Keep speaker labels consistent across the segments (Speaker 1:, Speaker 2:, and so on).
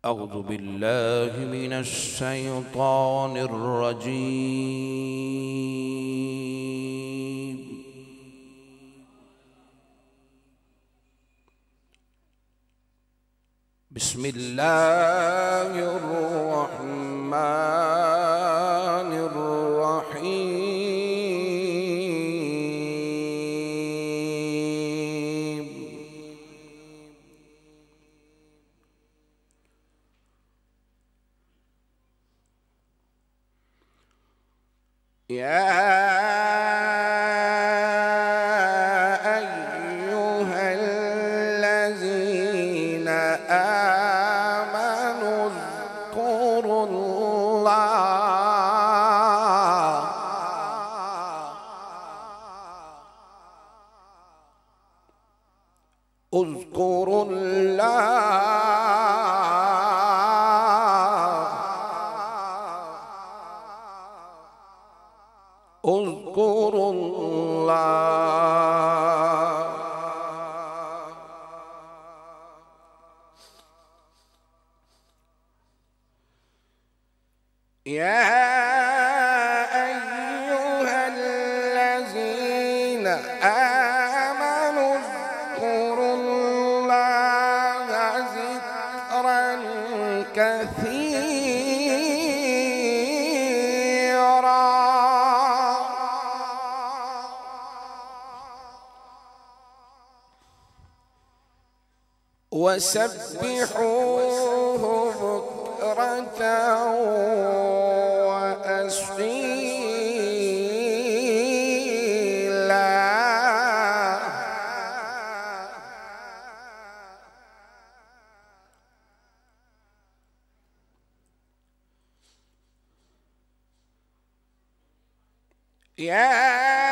Speaker 1: أعوذ بالله من الشيطان الرجيم. بسم الله الرحمن الرحيم. يا أيها الذين آمنوا اذكروا الله اذكروا الله يا أيها الذين آمنوا اذكروا الله ذكرا كثيرا وسبحوه بكرة وأصيلا. يا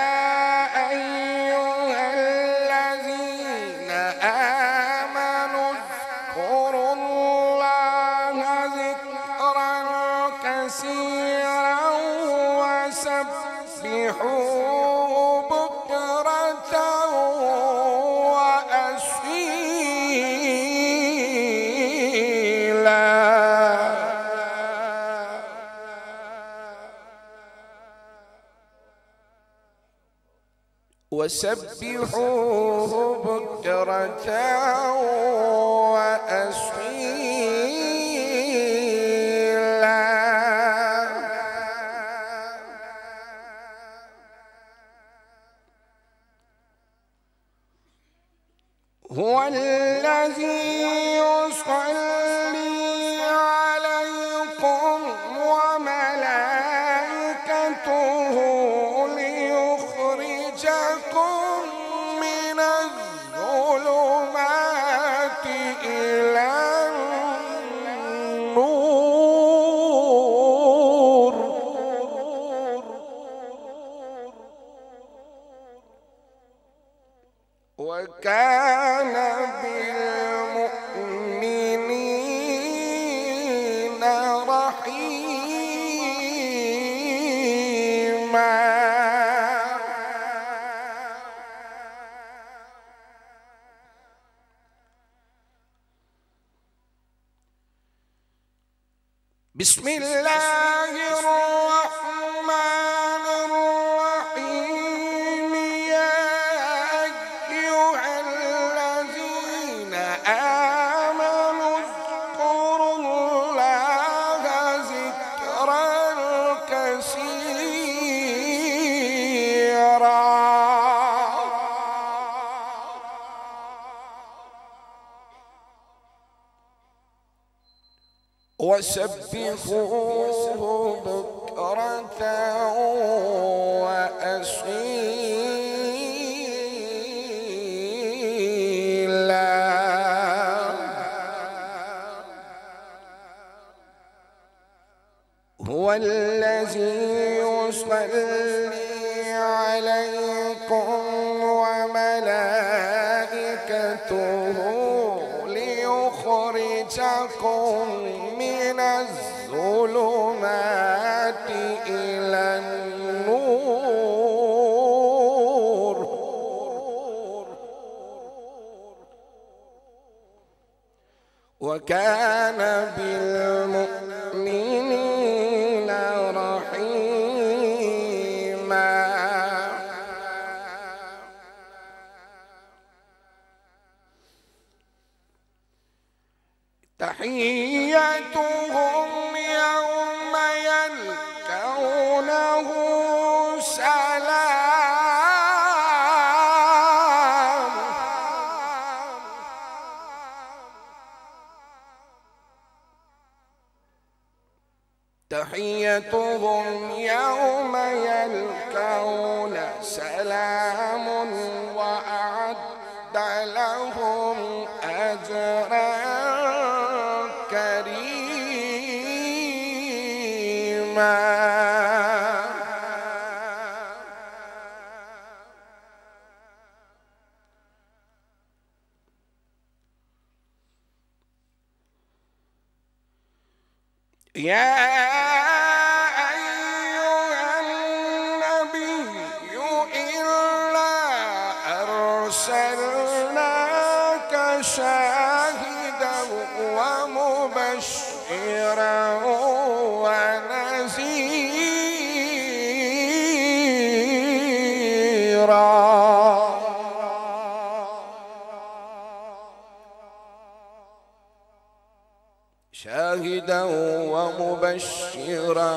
Speaker 1: أيها الذين آمنوا اذكروا الله ذكرا كثيرا وسبحوه بكرة وأصيلا. وسبحوه بكرة وأصيلا. هو الذي يصلي عليكم وملائكته ليخرجكم من الظلمات إلى النور. وكان بالمؤمنين رحيما. بسم الله الرحمن الرحيم. يا أيها الذين آمنوا اذكروا الله ذكرا كثيرا وسبحوه بكرة وأصيلا. هو الذي يصلي عليكم وملائكته ليخرجكم من الظلمات إلى النور. وكان بالمؤمنين رحيما. تحيتهم يوم يلقونه سلام. تحيتهم يوم يلقون سلام وأعد لهم أجرا كريما. يا أيها النبي إنا أرسلناك شاهدا ومبشرا ونذيرا. شاهدا ومبشرا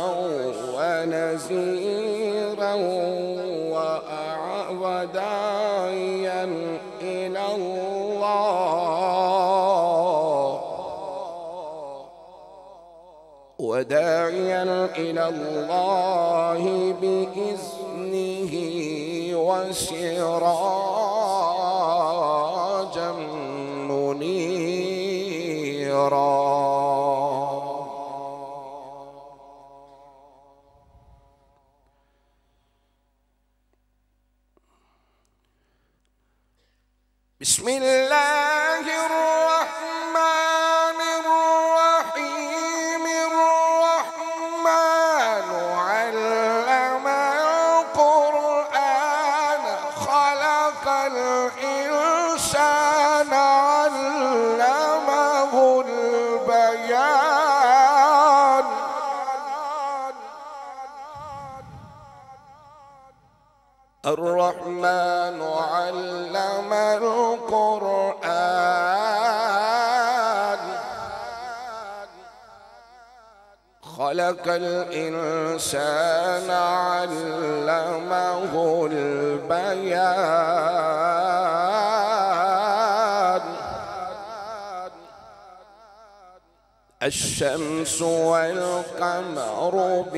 Speaker 1: ونذيرا وداعيا إلى الله بإذنه وسراجا منيرا. بسم الله الرحمن الرحيم. الرحمن علم القرآن خلق الإنسان علمه البيان. الرحمن علم القرآن خلق الإنسان علمه البيان. الشمس والقمر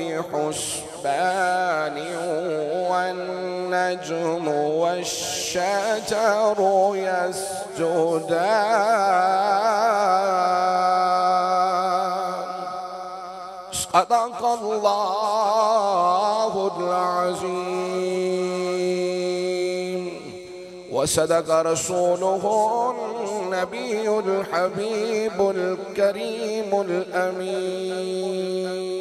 Speaker 1: بحسبان والنجم والشجر يسجدان. صدق الله العظيم وصدق رسوله النبي الحبيب الكريم الأمين.